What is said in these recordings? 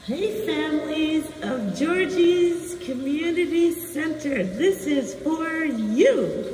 Hey families of Georgie's Community Center, this is for you.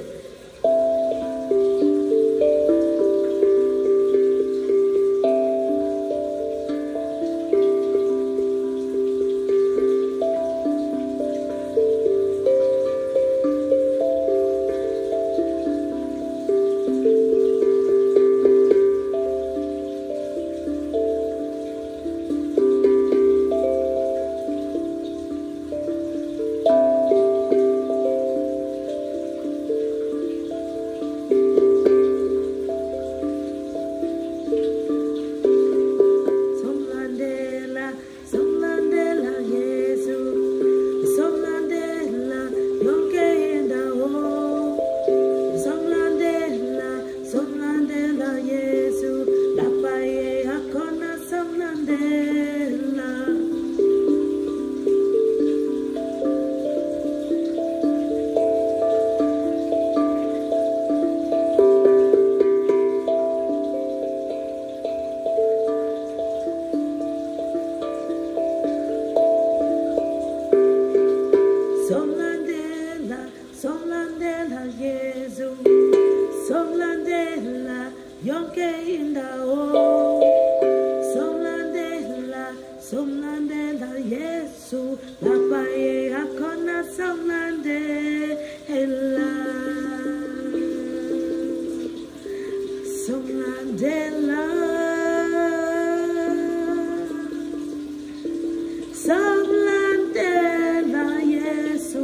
Somlandela, Yesu, Somlandela, Yonke Indao, Somlandela, Yesu, Lapaye Akona Somlandela, Somlandela, Somlandela, Yesu.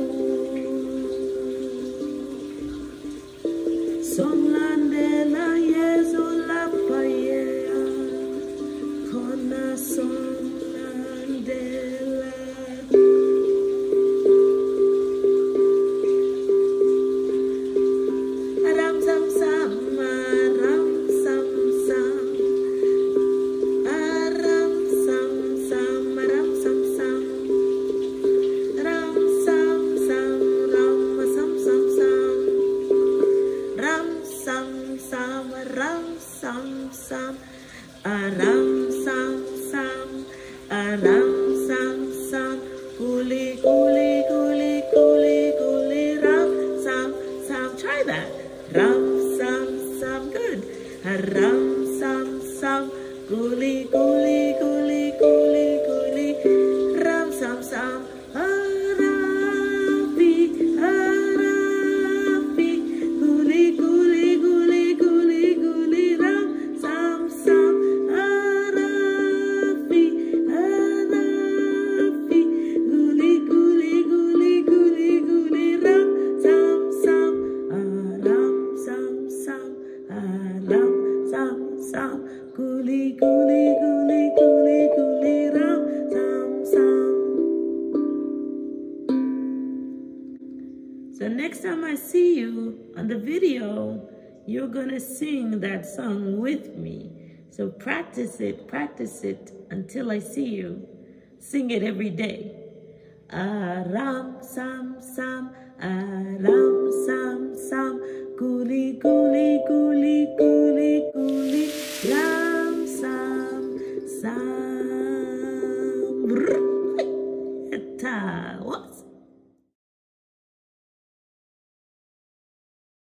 Somlandela, Yesu, Lapaye Akona Somlandela. Aram sam sam, aram sam sam, aram sam sam, aram sam sam, ram sam sam, ram sam sam sam, ram sam sam, ram sam sam, aram sam sam, aram sam sam, kuli kuli kuli kuli kuli, ram sam sam. Try that. Ram sam sam, good. Ram sam sam, kuli kuli kuli kuli kuli, ram sam sam. Arabi, Arabi, kuli kuli kuli kuli kuli, ram sam sam. Arabi, Arabi, kuli kuli kuli kuli kuli, ram sam sam. Aram sam sam, aram sam sam, kuli kuli kuli kuli kuli, ram sam sam. So next time I see you on the video, you're gonna sing that song with me. So practice it until I see you. Sing it every day. Aram sam sam, aram sam sam, kuli kuli kuli kuli.